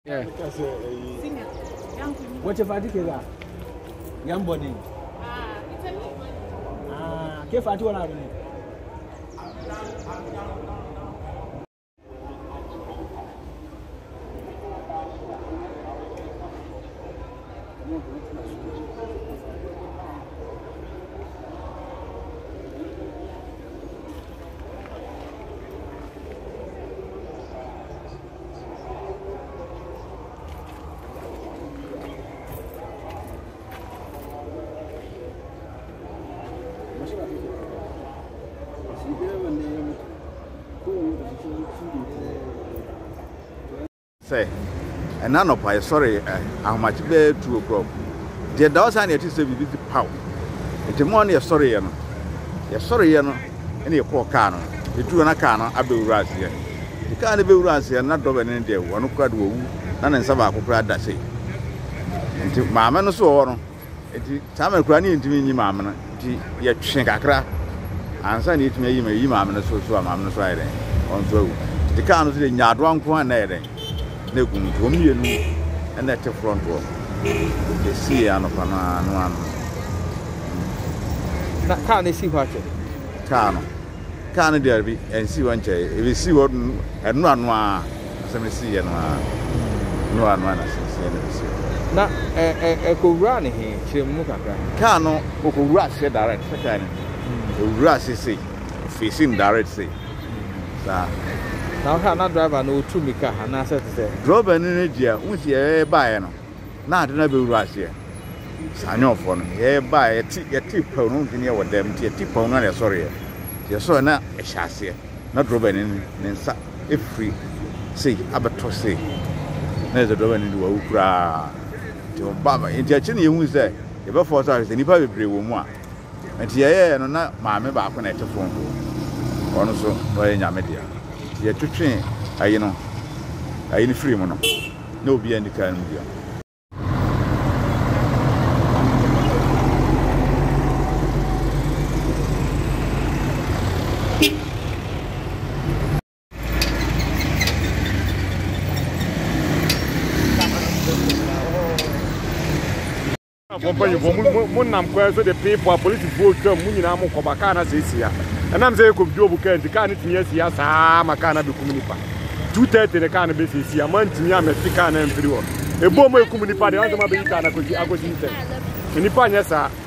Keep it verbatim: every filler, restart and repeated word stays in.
Yeah. What's your father? Young body. Ah, it's a new one. Ah, care for two and a half. Say, and none of my sorry, how much bear two o'clock. The dozen it is a bit pow. It's a money sorry, you know. You're sorry, you know, and your poor cano. You do an acana, I be Razia. You can't be Razia, not over in India, one who cried woo, none in Sabako cried that say. Into Mamma no so, it's time crying into me, Mamma, yet Shinkakra. And so I need to make you, Mamma, so so I'm not Friday. On so the cano is in Yadwan Quan. They come to me and that's the front door. They see an of one. Can't they see what? Can't. Can't there be and see one chair. If you see what and one one, some see and one. No one man has not a go run here. Cano, who could rush direct. Rush is facing direct say. Now, how not drive no two mika, and I said to say, drop an energy, which ye buy no. Not never rush here. Sign off on ye buy a tip pound in your them, a tip pound, sorry. You saw not a chassis, not Robin in if free. See, Abatos say, there's a Robin into a ukra to Baba. In your chin, you was there. If I force us, then you probably bring one. And here, no, not my member connect a phone. Also, by your media. You're to train, you know, I ain't free mono. No be any kind of deal. Munam so the people police vote come munina mo kobakana sisia and I'm say ko jobu kan kan tinya sia sa makana be kumunipa two thirty the kan be sisia man tinya me tika na mfiri wo ebo mo kumunipa de anzo ma be ika na ko agoji nte nipa nya sa